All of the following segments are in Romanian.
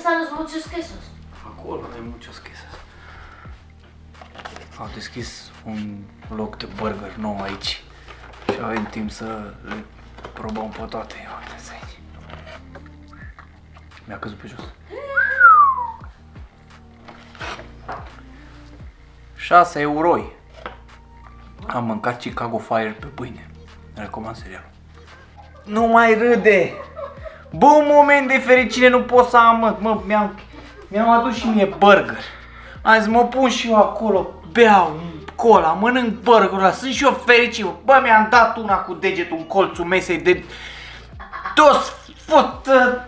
están los muchos quesos? Acolo ai muchos quesos. Au deschis un loc de burger nou aici și avem timp să le probăm pe toate. Uite-ți aici. Mi-a căzut pe jos. 6 euroi. Am mâncat Chicago Fire pe pâine. Recomand serial. Nu mai râde! Bă, un moment de fericire nu pot să am, mă, mi-am adus și mie burger. Azi mă pun și eu acolo, beau cola, mănânc burgerul ăla, sunt și eu fericit. Bă, mi-am dat una cu degetul în colțul mesei de toți fută.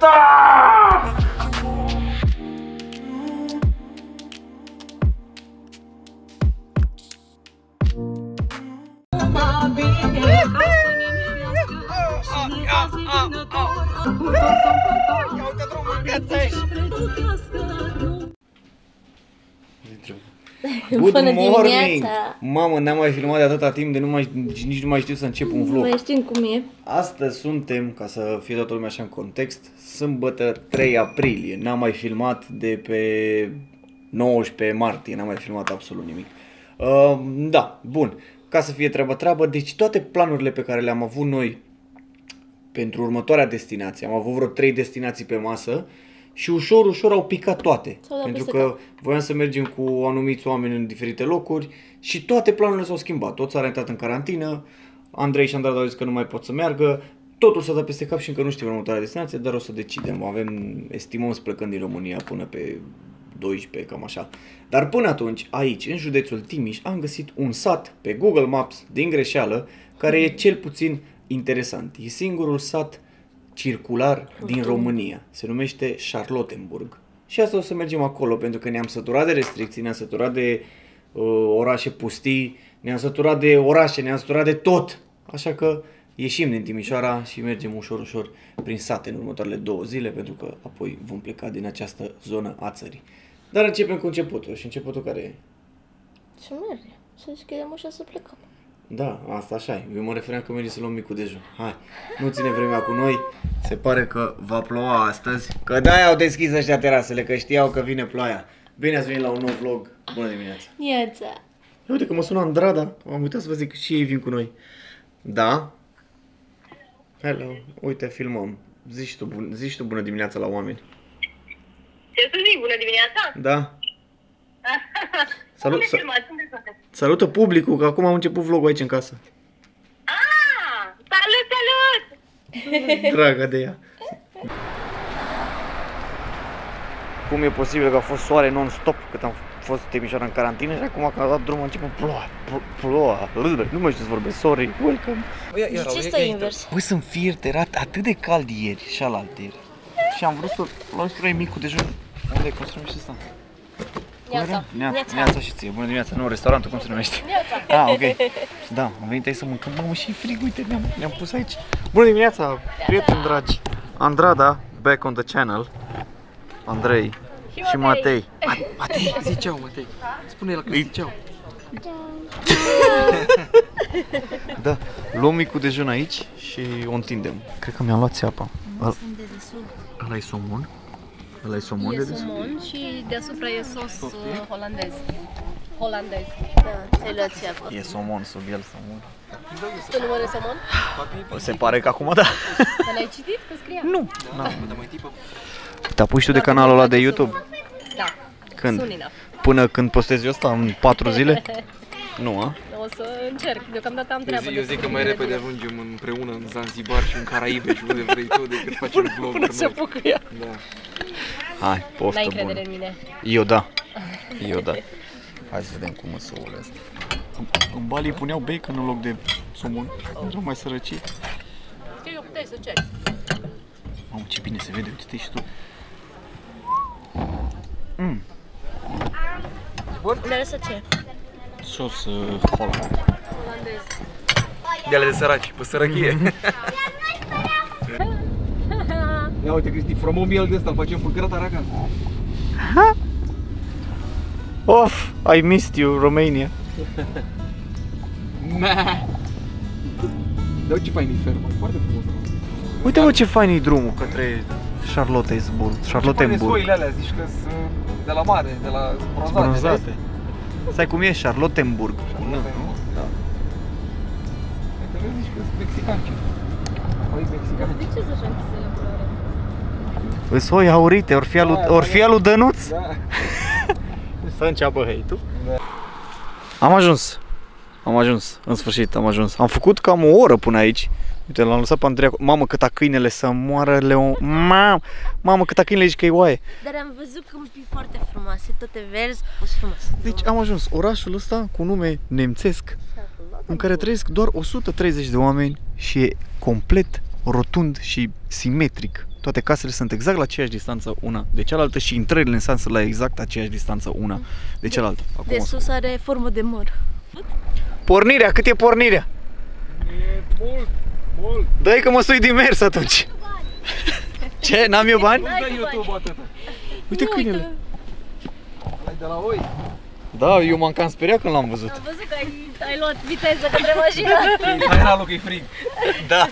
Good morning! Mamă, n-am mai filmat de atâta timp de nici nu mai știu să încep un vlog. Mai știm cum e. Astăzi suntem, ca să fie toată lumea așa în context, sâmbătă 3 aprilie. N-am mai filmat de pe 19 martie, n-am mai filmat absolut nimic. Da, bun. Ca să fie treabă, deci toate planurile pe care le-am avut noi pentru următoarea destinație, am avut vreo 3 destinații pe masă și ușor au picat toate. Pentru că voiam să mergem cu anumiți oameni în diferite locuri și toate planurile s-au schimbat. Toți s-au intrat în carantină, Andrei și Andrada au zis că nu mai pot să meargă, totul s-a dat peste cap și încă nu știm următoarea destinație, dar o să decidem. Estimăm să plecăm din România până pe 12, cam așa. Dar până atunci, aici, în județul Timiș, am găsit un sat pe Google Maps din greșeală, care e cel puțin interesant. E singurul sat circular din România. Se numește Charlottenburg. Și asta o să mergem acolo, pentru că ne-am săturat de restricții, ne-am săturat de orașe pustii, ne-am săturat de orașe, ne-am săturat de tot. Așa că ieșim din Timișoara și mergem ușor prin sate în următoarele 2 zile, pentru că apoi vom pleca din această zonă a țării. Dar începem cu începutul. Și începutul care e? Să mergem, să deschidem ușa să plecăm. Da, asta așa e. Eu mă refeream că mergem să luăm micul dejun. Hai, nu ține vremea cu noi. Se pare că va ploua astăzi. Că de-aia au deschis ăștia terasele, că știau că vine ploaia. Bine ați venit la un nou vlog. Bună dimineața. Neața. Uite că mă sună Andrada. Am uitat să vă zic că și ei vin cu noi. Da? Hello. Uite, filmăm. Zici tu bună dimineața la oameni. Ce să zic? Bună dimineața? Da. Salută publicul, că acum am început vlogul aici în casă. Salut! Dragă de ea. Cum e posibil că a fost soare non-stop cât am fost Timișoara în carantină și acum că a dat drumul a început ploua. Nu mai știu să vorbesc, sorry, welcome. De ce stai invers? Păi sunt fiert, era atât de cald ieri și alaltăieri. Și am vrut să luăm și noi micul dejun. Unde e, cum se numește ăsta? Neața și ție, bună dimineața, nu, restaurantul, cum se numește? Neața. Ah, ok. Da, am venit aici să mâncăm, mamă, și frig, uite, ne-am pus aici. Bună dimineața, prieteni dragi. Andrada, back on the channel. Andrei și Matei. Matei, zi ceau, Matei. Spune el că zi ceau. Da, luăm micul dejun aici și o întindem. Cred că mi-am luat țeapa. Ăla e somon? Ăla e somon de desubt? E somon și deasupra e sos holandez. Holandez. Da, ți-ai luat țeapă. E somon, sub el somon. Tu nu mănânci somon? Se pare că acum da. Dar n-ai citit că scria? Nu. Te apuci tu de canalul ăla de YouTube? Da. Când? Soon enough. Până când postez eu asta, în 4 zile? Nu, a? O să încerc, deocamdată am treabă. Eu zic că mai repede ajungem împreună în Zanzibar și în Caraibe și unde vrei tu decât facem vlog. Până se apucă ea. Da. Hai, poftă N-ai bună. încredere în mine. Eu da. Hai să vedem cum sunt ouăle astea. În Bali puneau bacon în loc de somon. Erau mai sărăcii. Știu eu, puteai să ceri. Mamă, ce bine se vede, uite-te și tu. Dar asta ce? Sos Holland. Holandez. De ale de săraci, pe sărăchie. Ia uite, Cristi, frumos miel de ăsta, îl facem fulgerat aracan. Of, I missed you, Romania. Da, ce fain e fermă, foarte frumos. Uite mă ce fain e drumul către Charlottenburg. Soile alea, zici că sunt de la mare, de la bronzate. Stai cum e? Charlottenburg. Da. Uite, vezi, zici că sunt mexican. De ce să așa închisele culoare? Îs oi aurite, ori fi alu Dănuț? Da. Să înceapă hate-ul. Da. Am ajuns, în sfârșit am ajuns. Am făcut cam o oră până aici. Uite, l-am lăsat pe Andrei. Mamă, câta câinele să moară, Leon. Mamă, câta câinele zici că e oaie. Dar am văzut câmpii foarte frumoase, toate verzi, frumos. Deci am ajuns orașul ăsta cu nume nemțesc, în care trăiesc doar 130 de oameni și e complet rotund și simetric. Toate casele sunt exact la aceeași distanță una de cealaltă și intrările în sens la exact aceeași distanță una de cealaltă. Acum De sus are formă de măr. Pornirea, cât e pornirea? E mult. Dă-i că mă sui din mers atunci. Ce? N-am eu bani? Nu dă YouTube atâta. Uite câinele. Ai de la oi. Da, eu m-am cam speriat când l-am văzut. Am văzut că ai luat viteză către mașină. Hai la loc, e frig. Da.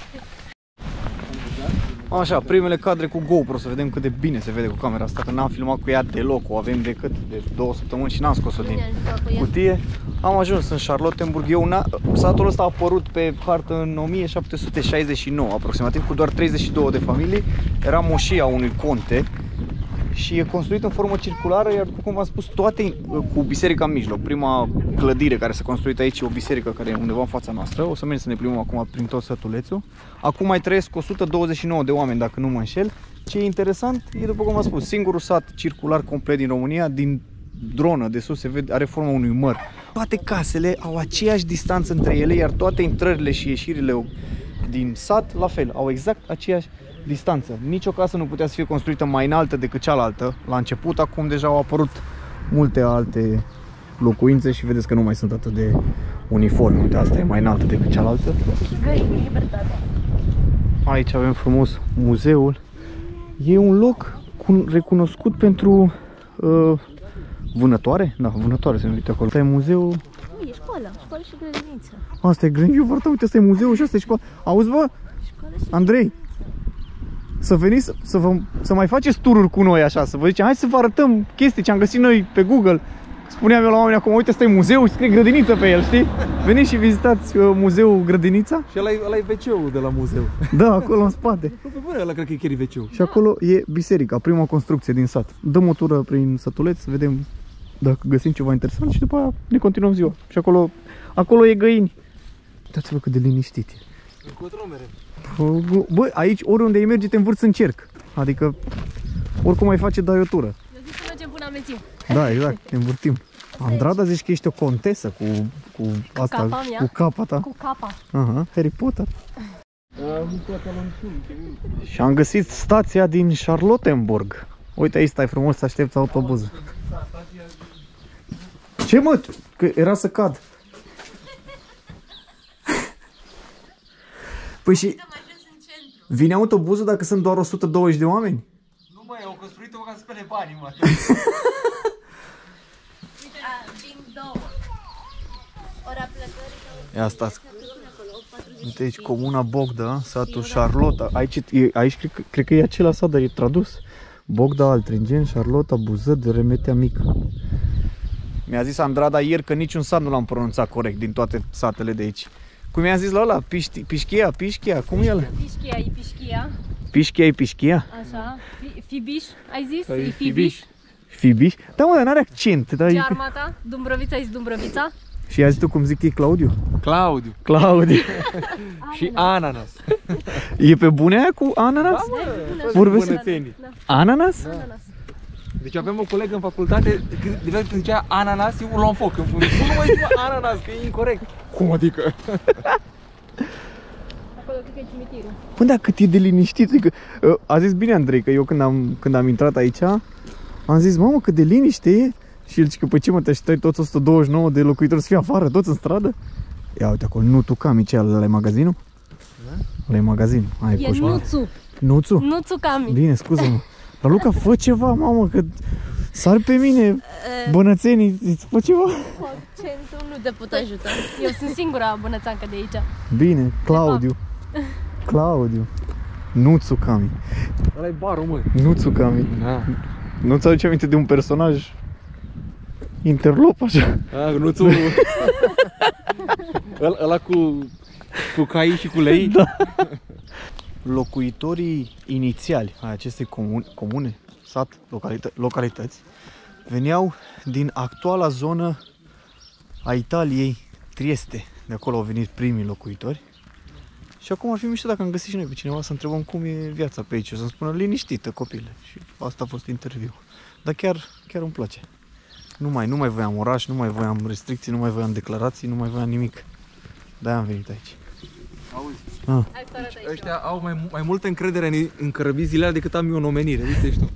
Așa, primele cadre cu GoPro, să vedem cât de bine se vede cu camera asta, că n-am filmat cu ea deloc, o avem de 2 săptămâni și n-am scos-o din cutie. Am ajuns în Charlottenburg, satul ăsta a apărut pe hartă în 1769, aproximativ, cu doar 32 de familii, era moșia unui conte și e construit în formă circulară, iar după cum v-am spus, toate cu biserica în mijloc. Prima clădire care s-a construit aici e o biserică care e undeva în fața noastră. O să mergem să ne plimbăm acum prin tot sătulețul. Acum mai trăiesc 129 de oameni, dacă nu mă înșel. Ce e interesant e, după cum v-am spus, singurul sat circular complet din România. Din dronă de sus se vede, are forma unui măr. Toate casele au aceeași distanță între ele, iar toate intrările și ieșirile din sat, la fel, au exact aceeași distanță. Nici o casă nu putea să fie construită mai înaltă decât cealaltă la început, acum deja au apărut multe alte locuințe și vedeți că nu mai sunt atât de uniforme. Uite, asta e mai înaltă decât cealaltă. Aici avem frumos muzeul. E un loc recunoscut pentru vânătoare? Da, vânătoare se numește acolo. Asta e muzeul. Nu, e școală și grădiniță. Asta e grădiniță, eu foarte uite, asta e muzeul și asta e școală. Auzi, bă? Andrei, să veniți să mai faceți tururi cu noi așa, să vă zicem, hai să vă arătăm chestii ce am găsit noi pe Google. Spuneam eu la oameni acum, uite, ăsta e muzeu și scrie grădiniță pe el, știi? Veniți și vizitați muzeul Grădinița. Și ăla e WC-ul de la muzeu. Da, acolo în spate. Bă, ăla cred că e chiar WC-ul. Și acolo e biserica, prima construcție din sat. Dăm o tură prin sătuleț, să vedem dacă găsim ceva interesant și după aia ne continuăm ziua. Și acolo e găini. Uitați-vă cât de liniștit e. Încotro mereu. Bă, aici oriunde îi mergi te învârți în cerc. Adică oricum ai face, dai o tură. Eu zic să mergem până amețim. Da, exact, ne învârtim. Andrada, zici că ești o contesă cu asta, capa mea? cu capa ta. Cu capa. Aha, Harry Potter. Și am găsit stația din Charlottenburg. Uite, aici stai frumos să aștepți autobuzul. Ce mă? Că era să cad. Păi și vine autobuzul dacă sunt doar 120 de oameni? Nu mai, au construit-o ca să spele banii, mă. Ora plecării. Ia stați. Uite aici, comuna Bogda, satul Charlotta. Aici cred că e acela sat, dar e tradus. Bogda, Altringen, Charlotta, Buzăt, Remetea Mică. Mi-a zis Andrada ieri că niciun sat nu l-am pronunțat corect din toate satele de aici. Cum i-a zis la ăla? Pișchia, cum e ăla? Pișchia e Pișchia. Pișchia e Pișchia? Așa. Fibiș, ai zis? E Fibiș. Fibiș? Da, mă, dar n-are accent. Ce armata? Dumbrăvița, ai zis Dumbrăvița? Și i-a zis tu cum zic că e Claudiu? Claudiu. Și ananas. E pe bune aia cu ananas? Da, Vorbesc bunățenii. ananas? Ananas. Deci avem o colegă în facultate, de când zicea ananas, eu luam foc în fundul. Nu mai zic ananas, că e incorect. Cum adică? Acolo cred că e cimitirul. Păi da, cât e de liniștit. Adică, a zis bine Andrei, că eu când am intrat aici, am zis, mamă, cât de liniște e. Și el zice că, păi ce mă, te așteptai toți 129 de locuitori să fie afară, toți în stradă? Ia uite acolo, Nuțu Cami, ce ăla e magazinul? Ăla e magazin. E Nuțu. Nuțu? Nuțu Cami. Bine, scuză-mă. Dar Luca, fă ceva, mamă, că sar pe mine bănățenii, îți fă ceva? Accentul nu te pot ajuta. Eu sunt singura bănățancă de aici. Bine, Claudiu. Claudiu. Nu Tsukami. Ăla e barul, mă. Nu Tsukami. Da. Nu-ți aduce aminte de un personaj interlop așa? Nuțu. Ăla cu cai și cu lei? Da. Locuitorii inițiali ai acestei comune, sat, localități, veneau din actuala zonă a Italiei, Trieste. De acolo au venit primii locuitori. Și acum ar fi mișto dacă am găsit și noi pe cineva să întrebăm cum e viața pe aici. O să-mi spună liniștită, copile. Și asta a fost interviul. Dar chiar îmi place. Nu mai voiam oraș, nu mai voiam restricții, nu mai voiam declarații, nu mai voiam nimic. De-aia am venit aici. Auzi? Hai să arăt aici. Ăștia au mai multă încredere în cărăbizile alea decât am eu în omenire, zici tu.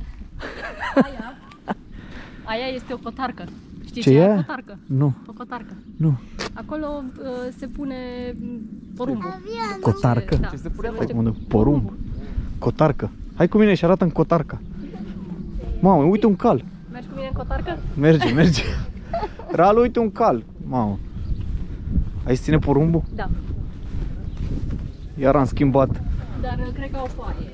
Aia este o cotarcă. Știi Ce ce e? e? O cotarcă. Nu, O cotarcă. nu. Acolo se pune porumbul. Cotarcă? Da. Ce se pune Hai cum porumb. Cotarcă. Hai cu mine și arată în cotarca. Mamă, uite un cal. Mergi cu mine în cotarcă? Merge. Ralu, uite un cal. Mamă. Aici ține porumbul? Da. Iar am schimbat. Dar cred că au foaie.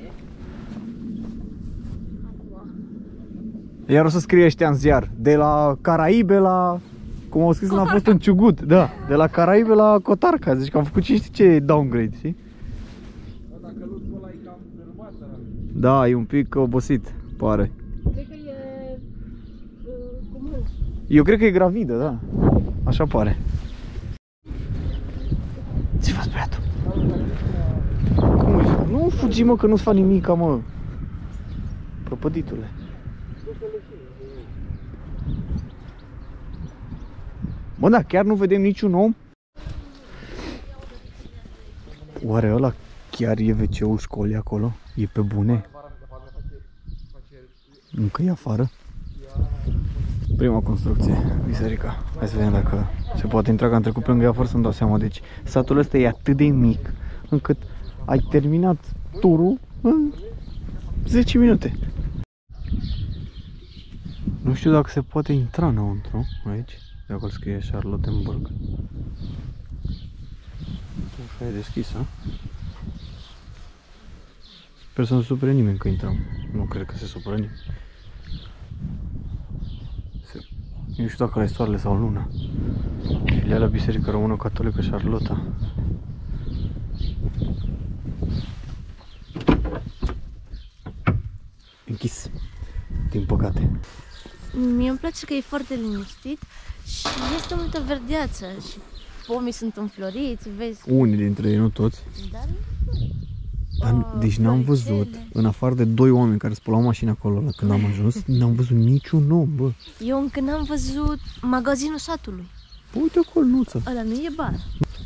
Iar o să scrie ăștia în ziar. De la Caraibe la... Cum au scris când am fost în Ciugut. Da, de la Caraibe la Cotarca. Zici că am făcut știi ce downgrade, știi? Da, e un pic obosit, pare. Cred că e comun. Eu cred că e gravidă, da. Așa pare. Ce faci, băiatul? Cum e? Nu fugi, mă, că nu-ți fac nimica, mă. Prăpăditule. Bă, da, chiar nu vedem niciun om? Oare ăla chiar e WC-ul școlii acolo? E pe bune? Încă e afară? Prima construcție, biserica. Hai să vedem dacă se poate intra, că am trecut pe lângă ea fără să-mi dau seama. Deci satul ăsta e atât de mic încât ai terminat turul în 10 minute. Nu știu dacă se poate intra înăuntru aici. De acolo scrie Charlottenburg. Ușa e deschisă. Sper să nu supere nimeni că intrăm. Nu cred că se supără nimeni. Nu știu dacă la soarele sau luna. Filiala Biserică Română Catolică Charlotta. Închis. Din păcate. Mie îmi place că e foarte liniștit și este multă verdeață și pomii sunt înfloriți, vezi? Unii dintre ei, nu toți. Dar Deci n-am văzut, în afară de 2 oameni care spălau mașina acolo când am ajuns, n-am văzut niciun om, bă. eu încă n-am văzut magazinul satului. Bă, uite acolo, nuță. Ăla nu e bar.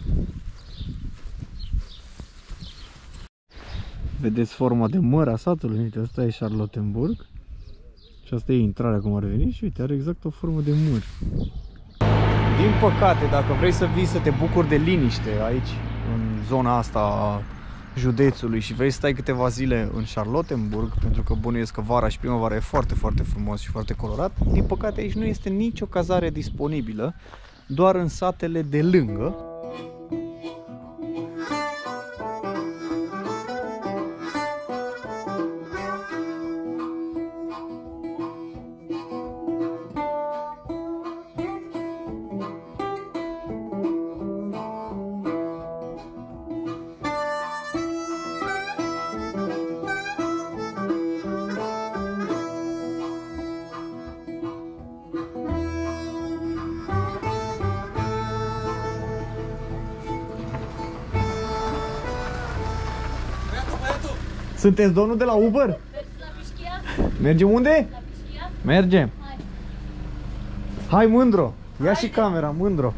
Vedeți forma de măr a satului? Uite, asta e Charlottenburg. Și asta e intrarea cum ar veni și uite, are exact o formă de măr. Din păcate, dacă vrei să vii să te bucuri de liniște aici, în zona asta a județului și vrei să stai câteva zile în Charlottenburg, pentru că bănuiesc că vara și primăvara e foarte, foarte frumos și foarte colorat, din păcate aici nu este nicio cazare disponibilă, doar în satele de lângă. Sunteți domnul de la Uber? Mergi la Pișchia? Mergem unde? La Pișchia? Mergem. Hai. Hai, mândro. Ia și camera, mândro.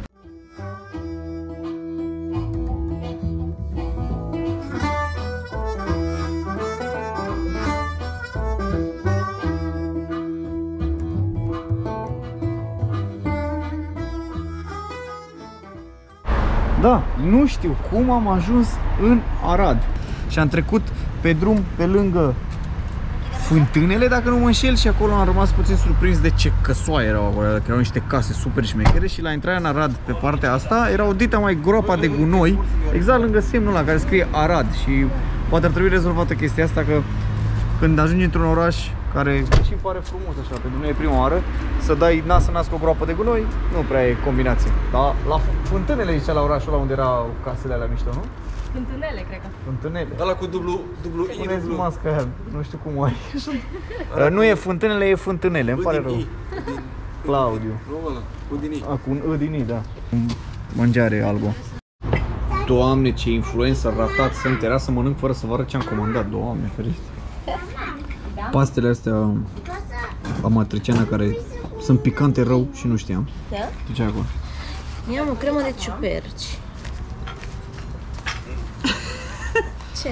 Da, nu știu cum am ajuns în Arad. Și am trecut pe drum pe lângă fântânele, dacă nu mă înșel, și acolo am rămas puțin surprins de ce căsoaie erau acolo, că erau niște case super șmechere și la intrarea în Arad pe partea asta era o dita mai groapa de gunoi, exact lângă semnul ăla care scrie Arad și Poate ar trebui rezolvată chestia asta, că când ajungi într-un oraș care și pare frumos așa, pentru noi e prima oară, să dai nas în nas cu o groapă de gunoi, nu prea e combinație. Dar la fântânele aici, la orașul ăla unde erau casele alea mișto, nu? Fântânele, cred că. Fântânele. Ăla cu dublu I. Puneți masca aia, nu știu cum ai. Nu e fântânele, e fântânele, îmi pare rău. Claudiu. Nu ăla, cu din I. Cu un I din I, da. Mângare albă. Doamne, ce influencer ratat, sunt, era să mănânc fără să vă arăt ce am comandat, Doamne ferește. Pastele astea amatriciana care sunt picante rău și nu știam. Da? Tu ce ai acolo? Eu am o cremă de ciuperci. Ce?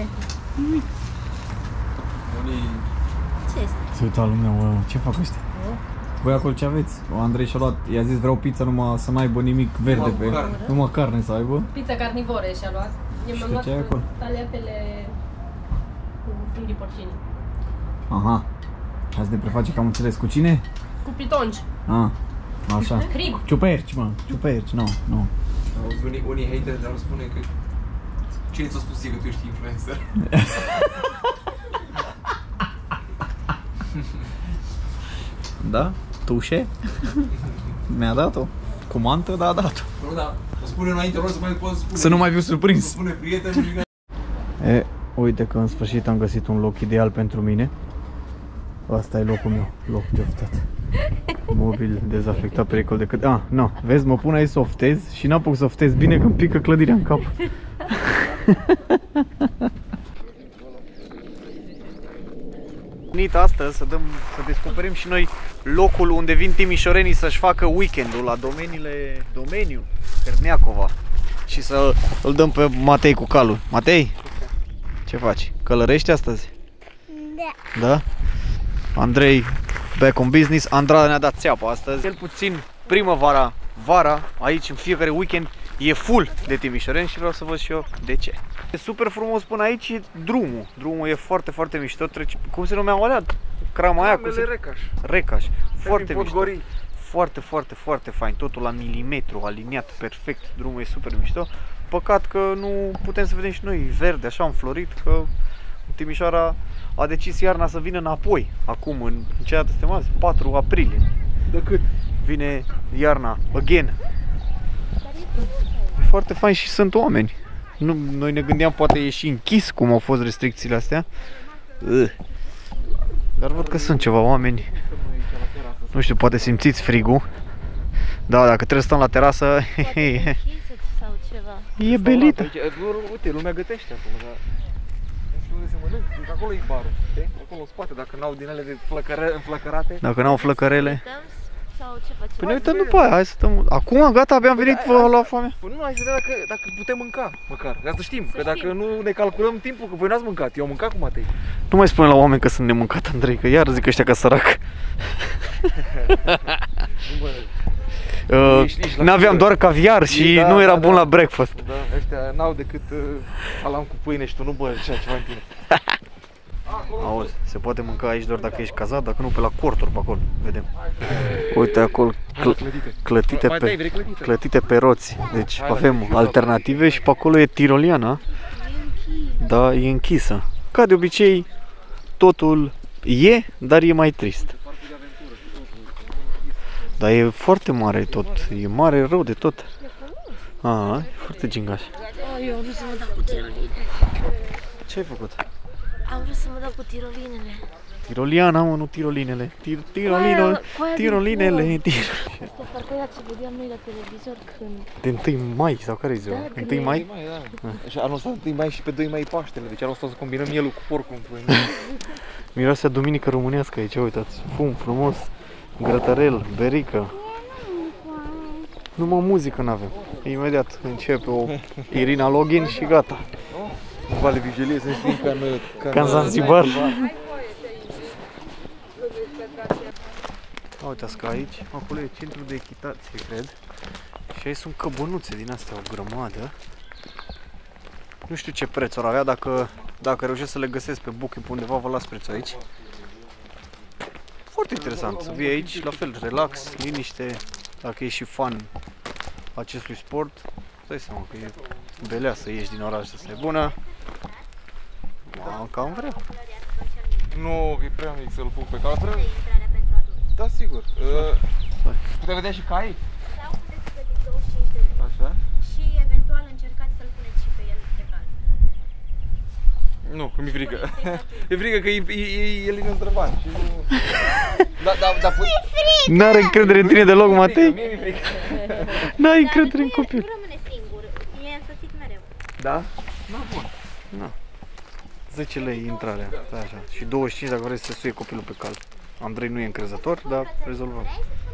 Ce este? Se uita lumea, wow, ce fac ăștia? Voi acolo ce aveți? Andrei și-a luat, i-a zis vreau pizza numai să n-aibă nimic verde pe ea. Numai carne să aibă. Pizza carnivore și-a luat. Eu mi-am luat ce ai acolo? taliatele cu funghi porcini. Aha. Azi ne preface că am înțeles cu cine? Cu pitonci. Ah, așa. Crib. Ciuperci, mă, ciuperci, nu, nu. Auzi, unii hateri dar spune că cine ți-a spus ție că tu ești influencer? Da? Tușe? Mi-a dat-o. Cu mantă, da, a dat-o. Nu, da. O spune înainte, rog să mai poți spune. Să nu mai fiu surprins. Spune prietenul și E, uite că în sfârșit am găsit un loc ideal pentru mine. Asta e locul meu, loc de oftat. Mobil dezafectat, pericol de cât... Ah, nu, vezi, mă pun aici să oftez și n-apuc să oftez bine că îmi pică clădirea în cap. Venit astăzi să descoperim și noi locul unde vin timișorenii să-și facă weekendul la domeniul Herneacova și să îl dăm pe Matei cu calul. Matei, ce faci? Călărești astăzi? Da. Da? Andrei back on business. Andrada ne-a dat țeapă astăzi. Cel puțin primăvara, vara, aici în fiecare weekend e full de timișoreni și vreau să văd și eu de ce. E super frumos până aici e drumul. Drumul e foarte, foarte mișto. Trece, cum se numea alea? Crama aia? Recaș. Recaș. Foarte mișto. Podgorii. Foarte, foarte, foarte fain. Totul la milimetru, aliniat perfect. Drumul e super mișto. Păcat că nu putem să vedem și noi verde, așa înflorit, că Timișoara a decis iarna să vină înapoi. Acum, în ce dată suntem azi? 4 aprilie. De cât? Vine iarna, again. E foarte fain și sunt oameni. Nu, noi ne gândeam poate e și închis cum au fost restricțiile astea. Dar văd că sunt ceva oameni. Nu știu, poate simțiți frigul. Da, dacă trebuie să stăm la terasă, sau ceva. e belită. Uite, lumea gătește acolo, dar nu știu unde se mănâncă. Acolo e barul, știi? Acolo în spate, dacă n-au din ele de înflăcărate. Dacă n-au flăcărele. Sau ce facem? Păi ne uităm după aia, hai să stăm. Acum, gata, abia am venit, vă la foame. Păi nu, hai să vedem dacă putem mânca, măcar. Ca să știm, că dacă nu ne calculăm timpul, că voi n-ați mâncat, eu am mâncat cu Matei. Nu mai spune la oameni că sunt nemâncat, Andrei, că iar zic ăștia că sărac. N-aveam doar caviar și da, nu era da, bun da. la breakfast. Da, ăștia n-au decât salam cu pâine și tu nu băi așa ceva în tine. Auzi, se poate mânca aici doar dacă ești cazat, dacă nu pe la corturi pe acolo, vedem. Uite acolo, clătite pe roți. Deci avem alternative și pe acolo e tiroliana. Da, e închisă. Ca de obicei, totul e, dar e mai trist. Dar e foarte mare tot, e mare rău de tot. E foarte gingaș. Eu am vrut să mă dau cu tiroline. Ce ai făcut? Am vrut să mă dau cu tirolinele. Tiroliana, mă, nu tirolinele. Tirolinele. Asta parcă era ce vedeam noi la televizor când... De 1 mai sau care e ziua? 1 mai? Și anul ăsta 1 mai și pe 2 mai Paștele, deci anul ăsta o să combinăm mielul cu porcul în pâine. Miroase a duminică românească aici, uitați. Fum frumos, grătărel, berică. Numai muzică n-avem. Imediat începe o Irina Login și gata. Vale Vigilie, să știm ca în Zanzibar. Uitați că aici, acolo e centru de echitație, cred. Și aici sunt căbănuțe din astea, o grămadă. Nu știu ce preț or avea, dacă reușesc să le găsesc pe Booking pe undeva, vă las prețul aici. Foarte interesant să vii aici, la fel, relax, liniște, dacă e și fan acestui sport. Dai seama că e belea să ieși din oraș, să stai bună. Cam vreau. Nu, că e prea mic să-l pun pe cal. Da, sigur. Putem vedea și cai? Da, puteți găti 25 de lei. Așa? Și eventual încercați să-l puneți și pe el pe cal. Nu, că mi-e frică. E frică că el e năzdrăvan și nu... Da, N-are încredere în tine deloc, Matei? Mie mi-e frică. N-ai încredere în copil. Nu rămâne singur, e însoțit mereu. Da? Da, bun. 10 lei intrarea, stai așa. Și 25 dacă vrei să suie copilul pe cal. Andrei nu e încrezător, dar rezolvăm.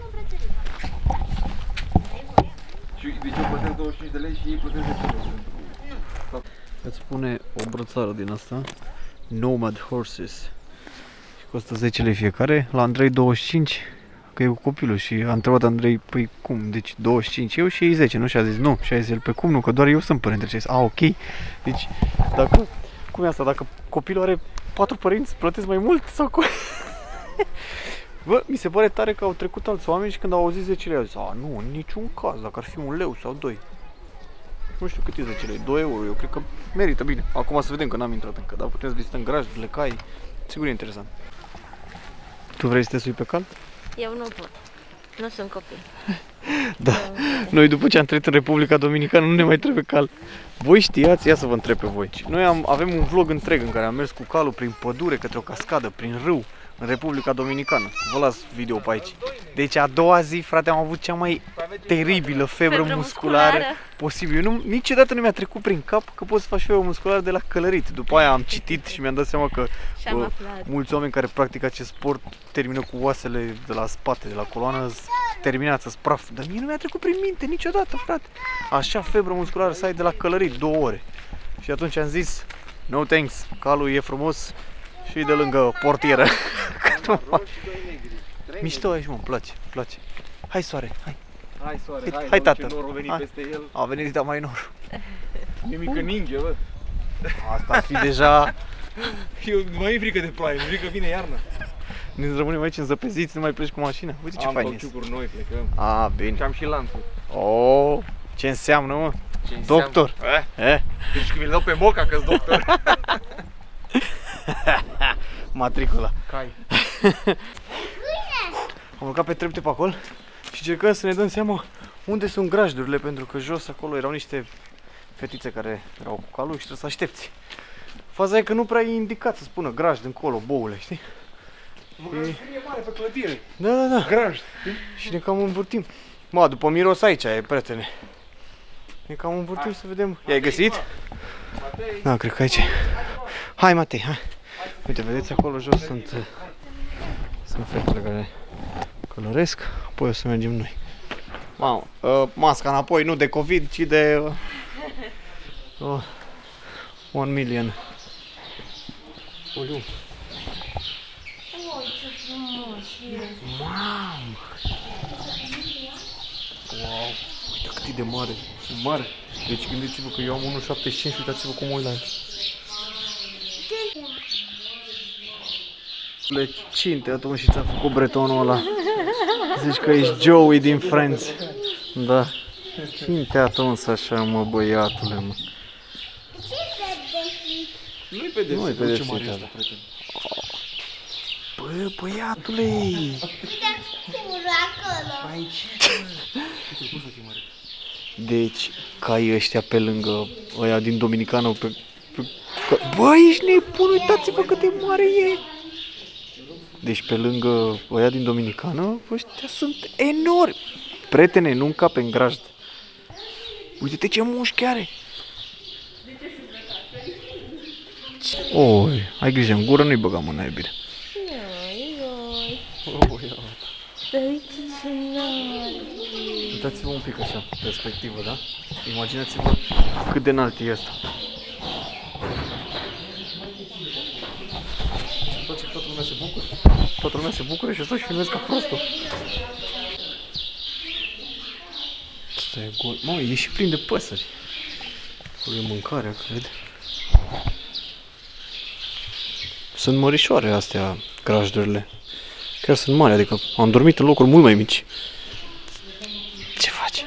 Și deci eu plătesc 25 de lei și ei plătesc 10 lei pentru... Îți spune o brățară din asta, Nomad Horses. Și costă 10 lei fiecare, la Andrei 25, că e cu copilul. Și a întrebat Andrei, păi cum, deci 25 eu și ei 10, nu? Și a zis nu, și a zis el, pe cum nu, că doar eu sunt părinte. Și a zis, a, ok, deci dacă, cum e asta, dacă copilul are 4 părinți, plătesc mai mult sau cum? Bă, mi se pare tare că au trecut alți oameni și când au auzit 10 lei au zis, a, nu, în niciun caz, dacă ar fi 1 leu sau 2. Nu știu cât e 10 lei, 2 euro, eu cred că merită bine. Acum să vedem că n-am intrat încă, dar putem să vizităm grajdurile, cai, sigur e interesant. Tu vrei să te sui pe cal? Eu nu pot. Nu sunt copil. Da. Noi după ce am trăit în Republica Dominicană nu ne mai trebuie cal. Voi știați? Ia să vă întreb pe voi. Noi avem un vlog întreg în care am mers cu calul prin pădure, către o cascadă, prin râu, în Republica Dominicană. Vă las video pe aici. Deci a doua zi, frate, am avut cea mai teribilă febră musculară posibil. Niciodată nu mi-a trecut prin cap că poți să faci febră musculară de la călărit. După aia am citit și mi-am dat seama că mulți oameni care practică acest sport termină cu oasele de la spate, de la coloană, terminați, spraf. Dar mie nu mi-a trecut prin minte niciodată, frate. Așa febră musculară să ai de la călărit 2 ore. Și atunci am zis, no thanks, calul e frumos și de lângă portieră. Mișto aici, mă, îmi place. Hai, soare, hai. Hai, soare, hai, tată. Norul a venit peste el. A venit da mai nor. E mică ninge, bă. Asta ar fi deja... Eu mai e frică de ploaie, mi-e frică vine iarna. Ne rămânem aici înzăpeziți, nu mai pleci cu mașina. Uite ce fain este. Am cauciucuri noi, plecăm. A, bine. Și am și lanțuri. Oh, ce înseamnă, mă? Doctor. Deci că mi-l dau pe moca că-s doctor. Matricula. Cai. Am urcat pe trepte pe acolo și încercăm să ne dăm seama unde sunt grajdurile, pentru că jos acolo erau niște fetițe care erau cu calul și trebuie să aștepți. Faza e că nu prea e indicat să spună grajd încolo, boule, știi? E mare pe clădire. Da. Grajd. Și ne cam învârtim. Mă, după miros aici e, prietene. Ne cam învârtim să vedem. I-ai găsit? Da, cred că aici. Hai, Matei, hai. Uite, vedeți acolo jos sunt fetele care călăresc, apoi o să mergem noi. Mamă, masca înapoi, nu de COVID, ci de 1 million. Oliu. Ce frumos e. Mamă! Wow! Uite cât e de mare. Mare. Deci gândiți-vă că eu am 1,75 și uitați-vă cum uit la el. Le cinte atunci și ți-a făcut bretonul ăla. Zici că ești Joey din Friends. Da. Cinte atunci așa, mă, băiatule, mă. Nu-i pedepsit. Nu-i pedepsit, Ce mare da. asta, prieten. Bă, băiatule! Deci, caii ăștia pe lângă ăia din Dominicană, bă, ești nebun, uitați-vă cât de mare e! Deci pe lângă ăia din Dominicană, ăștia sunt enormi! Prietene, nu încape în grajd. Uite-te ce mușchi are! Oi, ai grijă, în gură nu-i băga mâna, e bine. Dar uite ce înalt. Uitați-vă un pic așa, perspectivă, da? Imaginați-vă cât de înalt e asta. Și tot ce toată lumea se bucură. Toată lumea se bucură și eu stau și filmez ca prostul. Asta e gol. Mă, e și plin de păsări. Acolo e mâncarea, cred. Sunt mărișoare astea, grajdurile. Chiar sunt mari, adică am dormit în locuri mult mai mici. Ce faci?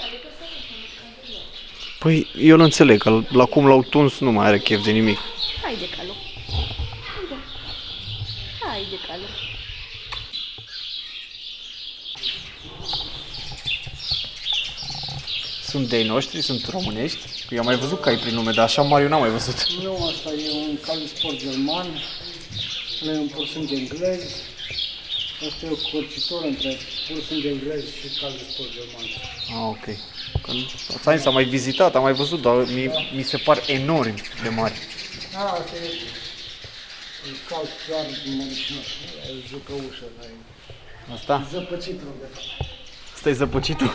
Păi, eu nu înțeleg, că la cum l-au tuns nu mai are chef de nimic. Hai Haide, Calu. Haide, Calu. Sunt de-ai noștri, sunt românești. Eu am mai văzut cai prin lume, dar așa mari eu n-am mai văzut. Nu, asta e un cal de sport german. Ăla e un pur sânge englez. Asta e o corcitor între pur sânge englez și cal de sport german. Ah, ok. Ți-am zis, am mai vizitat, am mai văzut, dar mi se par enorm de mari. Da, asta e un cal clar din mărișinat. E jucăușă, dar e Asta? zăpăcitul de fapt. Asta e zăpăcitul.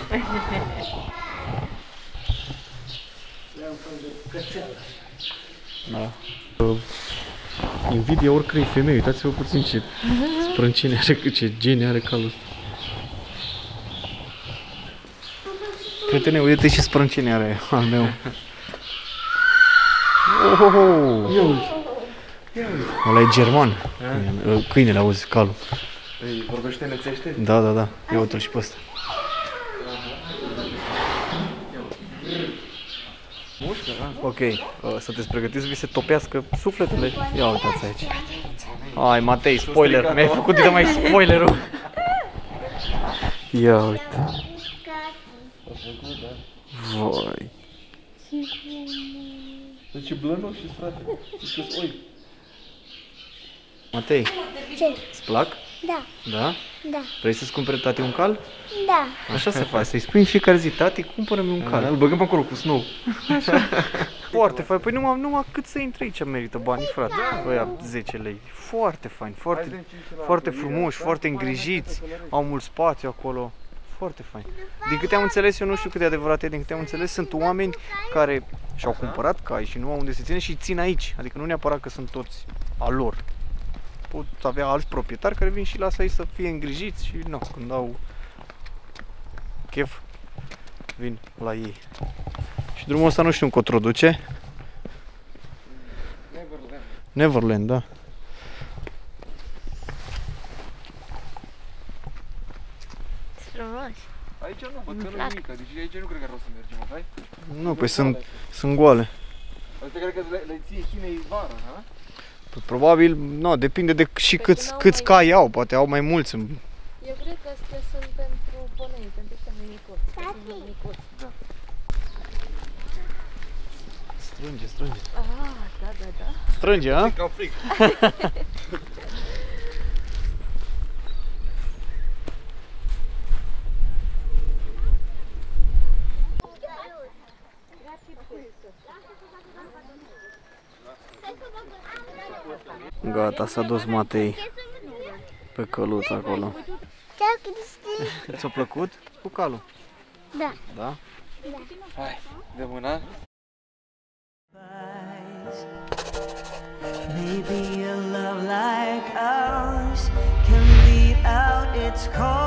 E un fel de cățel. Da. Invidia oricărei femei, uitați-vă puțin ce sprâncine are, ce gene are calul ăsta. Prietene, uite ce sprâncine are al meu. Oh! Ăla e german. Câinele, auzi, calul. Ei, vorbește nețește? Da, da, da. Ia uite-l și pe ăsta. Mușcă, da? Ok, sunteți pregătiți să vi se topească sufletele? Ia uitați aici. Hai, Matei, spoiler. Mi-ai făcut de mai spoilerul. Ia uite. Vai. Deci e blănoș și frate. Deci, oi. Matei, Ce? îți plac? Da, Da? da, Vrei să-ți cumpere tati un cal? da. Așa se face, să-i spui în fiecare zi, tati, cumpără-mi un cal. Îl băgăm acolo cu snow. Foarte fain, păi numai cât să intri aici merită banii, frate. Băia 10 lei. Foarte fain, foarte frumoși, foarte îngrijiți, au mult spațiu acolo. Foarte fain. Din câte am înțeles, eu nu știu cât de adevărat e, din câte am înțeles, sunt oameni care și-au cumpărat cai și nu au unde să ține și îi țin aici. Adică nu neapărat că sunt toți a lor. Pot avea alți proprietari care vin și lasă aici să fie îngrijiți și nu, când au chef, vin la ei. Și drumul ăsta nu știu încotro duce. Neverland, da. Frumos. Aici nu, văd că nu e mică, deci aici nu cred că o să mergem, ok? Nu, păi sunt goale. Astea cred că le ție chinei vara, da? Păi, probabil, nu, depinde de și câți cai au, poate au mai mulți. Eu cred că astea sunt pentru ponei, pentru ăștia micuți. Da. Strânge. Ah, da. Strânge, a? Cam frig. Gata, s-a dus Matei pe căluț acolo. Ceau, Cristi. Ți-a plăcut cu calul? Da. Da? Hai, de mâna. Maybe a love like ours can lead out its cause.